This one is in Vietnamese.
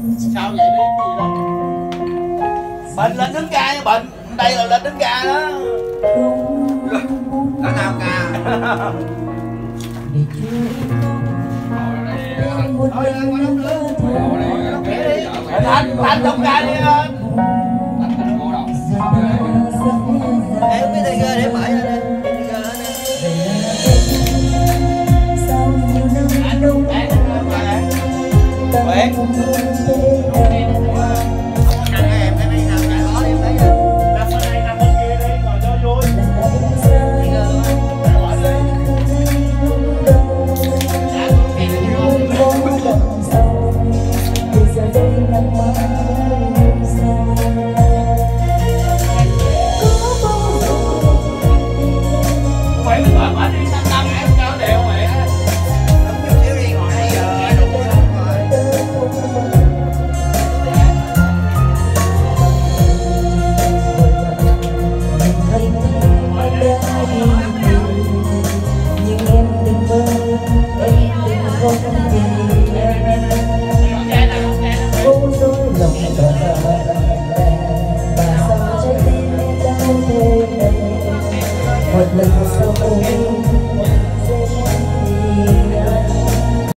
Sao vậy đi cái gì đâu. Bệnh lên đứng ca nha bệnh. Đây là lên đứng ca đó. Có nào ca. Thành trong ca đi anh. Em biết tay gơ để mở ra đây. Nguyễn một lần sau